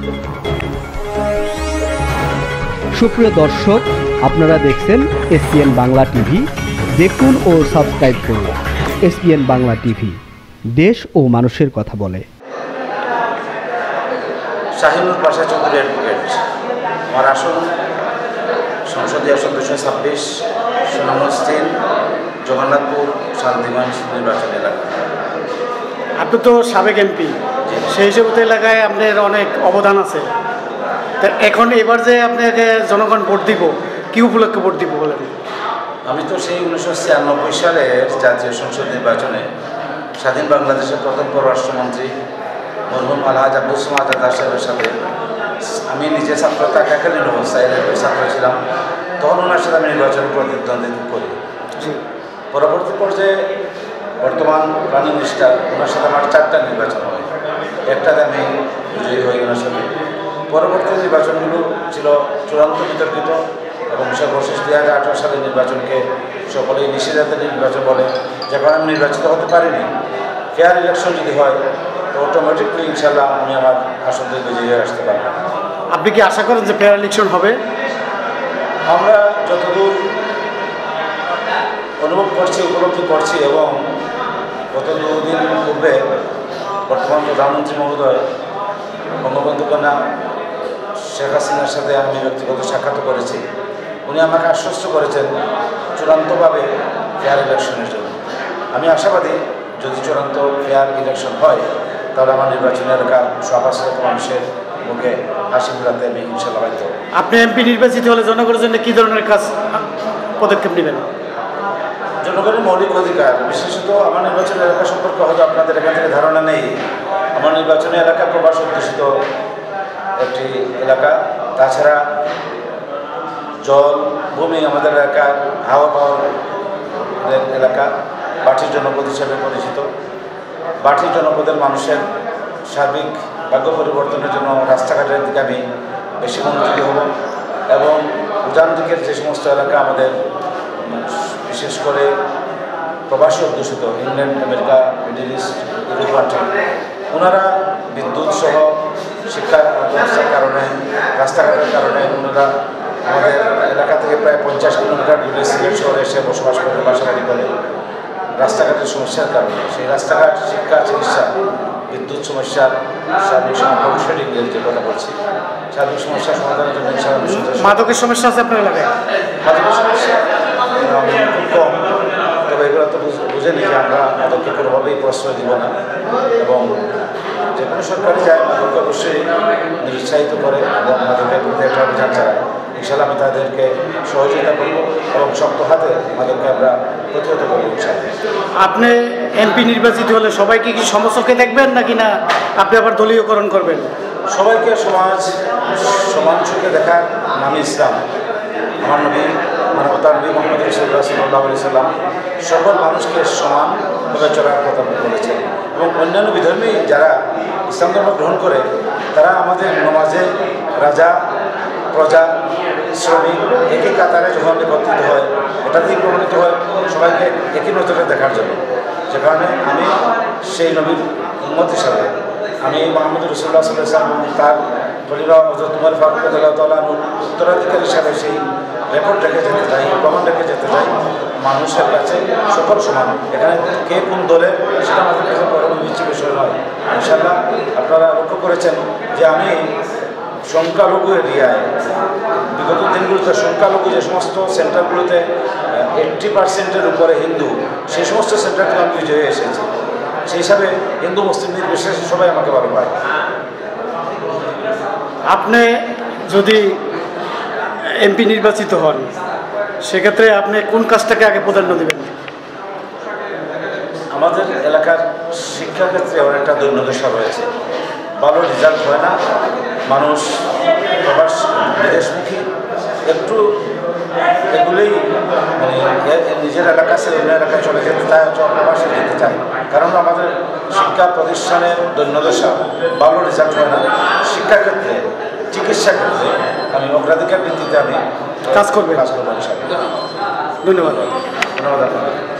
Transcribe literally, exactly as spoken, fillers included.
সুপ্রিয় দর্শক, আপনারা দেখছেন এসপিএন বাংলা টিভি। দেখুন ও সাবস্ক্রাইব করুন এসপিএন বাংলা টিভি, দেশ ও মানুষের কথা বলে। শাহিনুর পাশা চৌধুরী অ্যাডভোকেট, আমার আসন সংসদীয় আসন দুশো ছাব্বিশ, সুনামস্তিন, জগন্নাথপুর শান্তিগঞ্জ নির্বাচন এলাকা। আপনি তো সাবেক এমপি, সেই হিসেবে এলাকায় আপনার অনেক অবদান আছে। তা এখন এবার যে আপনাকে জনগণ ভোট দিব, কি উপলক্ষে ভোট দিব বলেন? আমি তো সেই উনিশশো ছিয়ানব্বই সালের জাতীয় সংসদ নির্বাচনে স্বাধীন বাংলাদেশের প্রথম পররাষ্ট্রমন্ত্রী মরহুম আলহাজ আব্দুল সামাদ আজাদ সাহেবের সাথে আমি নিজে ছাত্র থাকাকালীন অবস্থায় ছাত্র ছিলাম, তখন ওনার সাথে আমি নির্বাচনে প্রতিদ্বন্দ্বিতা করি। পরবর্তী পর্যায়ে বর্তমান প্রাইম মিনিস্টার, ওনার সাথে আমার চারটা নির্বাচন হয়, একটাতে আমি বিজয়ী হই ওনার সাথে। পরবর্তী নির্বাচনগুলো ছিল চূড়ান্ত বিতর্কিত এবং সর্বশেষ দুই হাজার আঠারো সালের নির্বাচনকে সকলেই নিষেধাজ্ঞা নির্বাচন বলে, যে কারণে আমি নির্বাচিত হতে পারিনি। ফেয়ার ইলেকশন যদি হয় তো অটোমেটিকলি ইনশাল্লাহ আমি আমার আসন থেকে বিজয়ী হয়ে আসতে পারব। আপনি কি আশা করেন যে ফেয়ার ইলেকশন হবে? আমরা যতদূর অনুভব করছি, উপলব্ধি করছি এবং গত দুদিন পূর্বে বর্তমান প্রধানমন্ত্রী মহোদয় বঙ্গবন্ধু কন্যা শেখ হাসিনার সাথে আমি ব্যক্তিগত সাক্ষাৎ করেছি। উনি আমাকে আশ্বস্ত করেছেন চূড়ান্তভাবে ফেয়ার ইলেকশনের জন্য। আমি আশাবাদী যদি চূড়ান্ত ফেয়ার ইলেকশন হয় তাহলে আমার নির্বাচনী এলাকার সহস্রাধিক মানুষের মুখে হাসি ফেরাতে আমি ইনশাল্লাহ বাধ্য। আপনি এমপি নির্বাচিত হলে জনগণের জন্য কী ধরনের কাজ পদক্ষেপ নেবেন? জনগণের মৌলিক অধিকার, বিশেষত আমার নির্বাচনী এলাকা সম্পর্কে হয়তো আপনাদের এখান থেকে ধারণা নেই। আমার নির্বাচনী এলাকা প্রবাস অধ্যুষিত একটি এলাকা। তাছাড়া জল, ভূমি আমাদের এলাকার হাওয়া পাওয়ার এলাকা, বাটি জনপদ হিসেবে পরিচিত। বাটি জনপদের মানুষের সার্বিক ভাগ্য পরিবর্তনের জন্য রাস্তাঘাটের দিকে আমি বেশি মনোযোগী হব এবং উজান দিকের যে সমস্ত এলাকা আমাদের বিশেষ করে প্রবাসী অধ্যুষিত, England, America, middle east, Europe country, ওনারা বিদ্যুৎ সহ শিক্ষা ব্যবস্থার কারণে, রাস্তাঘাটের কারণে ওনারা আমাদের এলাকা থেকে প্রায় পঞ্চাশ কিলোমিটার দূরে সিলেট শহরে এসে বসবাস করে, বাসাবাড়ি করে। রাস্তাঘাটের সমস্যার কারণে সেই রাস্তাঘাট, শিক্ষা, চিকিৎসা, বিদ্যুৎ সমস্যার সার্বিক লোডশেডিং এর যে কথা বলছি, সার্বিক সমস্যার সমাধানের জন্য মাদকের সমস্যা আছে আপনার এলাকায়? মাদকের সমস্যা খুব কম, তবে এগুলো তো বুঝে নিই যে আমরা মাদককে কোনোভাবেই প্রশ্রয় দিব না এবং যে কোনো সরকারি যায় মাদককে অবশ্যই নিরুৎসাহিত করে এবং মাদকের বিরুদ্ধে একটা অভিযান চালায়। ইনশাল্লাহ আমি তাদেরকে সহযোগিতা করব এবং শক্ত হাতে মাদককে আমরা প্রতিহত করব। আপনি এমপি নির্বাচিত হলে সবাইকে কি সমচোখে দেখবেন নাকি না আপনি আবার দলীয়করণ করবেন? সবাইকে সমাজ সমান চোখে দেখার নামে ইসলাম। আমার নবী মানবতার নবী মোহাম্মদ রাসূলুল্লাহ সাল্লাল্লাহু আলাইহি সাল্লাম সকল মানুষকে সমানভাবে চলার কথা বলেছেন এবং অন্যান্য বিধর্মী যারা ইসলাম ধর্ম গ্রহণ করে তারা আমাদের নমাজে রাজা, প্রজা, শ্রমিক একই কাতারে যখন একত্রিত হয়, এটাতেই প্রমাণিত হয় সবাইকে একই নজরে দেখার জন্য। যে কারণে আমি সেই নবীর উম্মত হিসাবে আমি মোহাম্মদ রাসূলুল্লাহ সাল্লাল্লাহু আলাইহি ওয়াসাল্লাম এবং তার খলিফা হযরত উমর ফারুক রাদিয়াল্লাহু তাআলা আনহুর উত্তরাধিকারী হিসাবে সেই রেকর্ড রেখে যেতে চাই, প্রমাণ রেখে যেতে চাই। মানুষের কাছে সকল সমান, এখানে কে কোন দলে সেটা আমাদের কাছে বড় বিবেচ্য বিষয় নয়। ইনশাআল্লাহ আপনারা লক্ষ্য করেছেন যে আমি সংখ্যালঘু এরিয়ায় বিগত দিনগুলোতে সংখ্যালঘু যে সমস্ত সেন্টারগুলোতে এইট্টি পার্সেন্টের উপরে হিন্দু, সেই সমস্ত সেন্টারগুলো আমি বিজয়ী হয়ে এসেছি। সেই হিসাবে হিন্দু মুসলিম নির্বিশেষে সবাই আমাকে ভালো পায়। আপনি যদি এমপি নির্বাচিত হন সেক্ষেত্রে আপনি কোন কাজটাকে আগে প্রাধান্য দেবেন? আমাদের এলাকার শিক্ষাক্ষেত্রে অনেকটা দৈন্যদশা রয়েছে, ভালো রেজাল্ট হয় না, মানুষ প্রবাস বিদেশমুখী, একটু এগুলোই মানে নিজের এলাকা ছেড়ে অন্য এলাকায় চলে যেতে চায়, প্রবাসে যেতে চায়, কারণ আমাদের শিক্ষা প্রতিষ্ঠানের দৈন্যদশা, ভালো রেজাল্ট হয় না। শিক্ষাক্ষেত্রে, চিকিৎসা ক্ষেত্রে আমি অগ্রাধিকার ভিত্তিতে আমি কাজ করবো কাজ করবো। ধন্যবাদ। ধন্যবাদ আপনাকে।